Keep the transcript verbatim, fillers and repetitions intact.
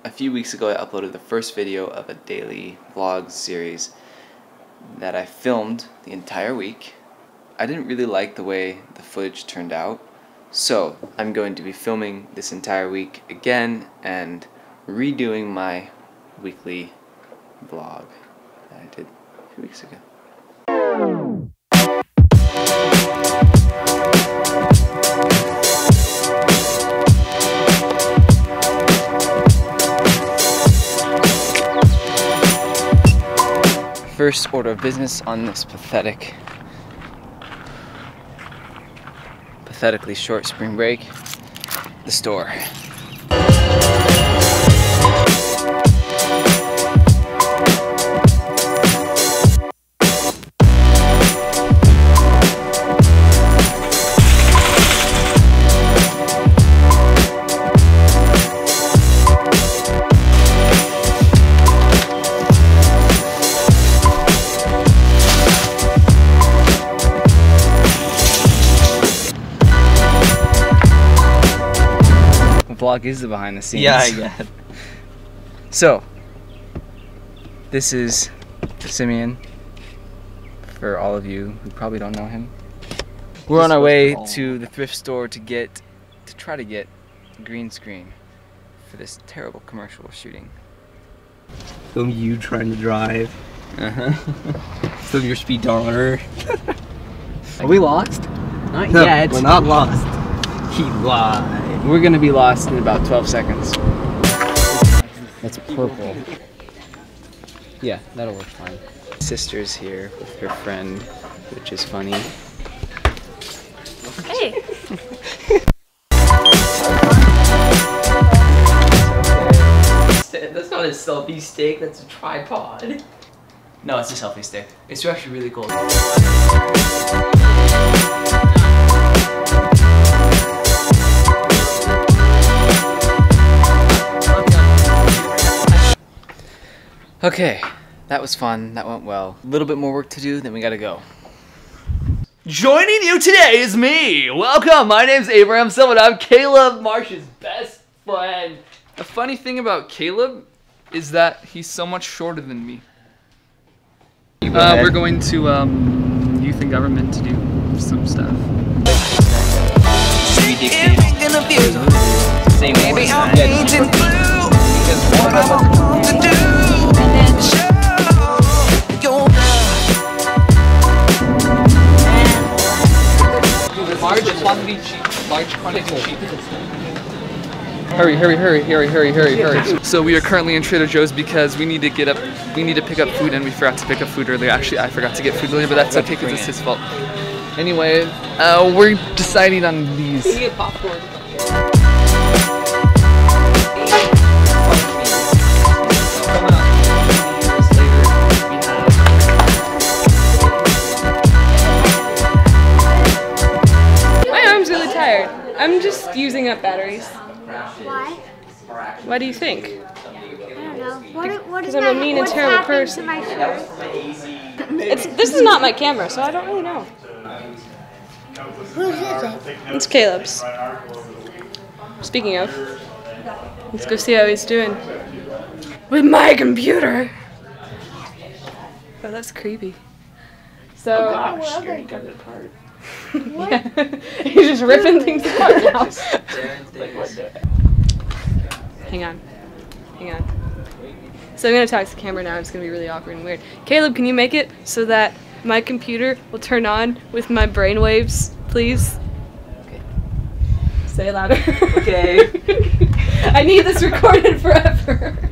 a few weeks ago I uploaded the first video of a daily vlog series that I filmed the entire week. I didn't really like the way the footage turned out, so I'm going to be filming this entire week again and redoing my weekly vlog that I did a few weeks ago. First order of business on this pathetic, pathetically short spring break, the store. Vlog is the behind the scenes. Yeah, I get it. So, this is Simeon, for all of you who probably don't know him. We're on our way to the thrift store to get, to try to get a green screen for this terrible commercial we're shooting. Film you trying to drive. Uh-huh. Film your speedometer. Are we lost? Not no, yet. We're not lost. He lied. We're gonna be lost in about twelve seconds. That's purple. Yeah, that'll work fine. Sister's here with her friend, which is funny. Hey! That's not a selfie stick, that's a tripod. No, it's a selfie stick. It's actually really cool. Okay, that was fun, that went well. A little bit more work to do, then we gotta go. Joining you today is me! Welcome, my name's Abraham Silva and I'm Caleb Marsh's best friend. The funny thing about Caleb is that he's so much shorter than me. Uh, we're going to um, youth and government to do some stuff. Large quantity cheap. Large quantity cheap. Hurry, hurry, hurry, hurry, hurry, hurry, hurry. So we are currently in Trader Joe's because we need to get up, we need to pick up food and we forgot to pick up food earlier. Actually, I forgot to get food earlier, but that's okay because it's his fault. Anyway, uh, we're deciding on these. Can you get popcorn? I'm just using up batteries. Why? Why do you think? I don't know. What, what is I'm a mean and terrible person. To my shirt? It's, this is not my camera, so I don't really know. Whose is it? It's Caleb's. Speaking of, let's go see how he's doing with my computer. Oh, that's creepy. So, oh gosh, you got it apart. Yeah. He's just ripping things apart now. Hang on. Hang on. So I'm going to talk to the camera now. It's going to be really awkward and weird. Caleb, can you make it so that my computer will turn on with my brainwaves, please? Okay. Say it louder. Okay. I need this recorded forever.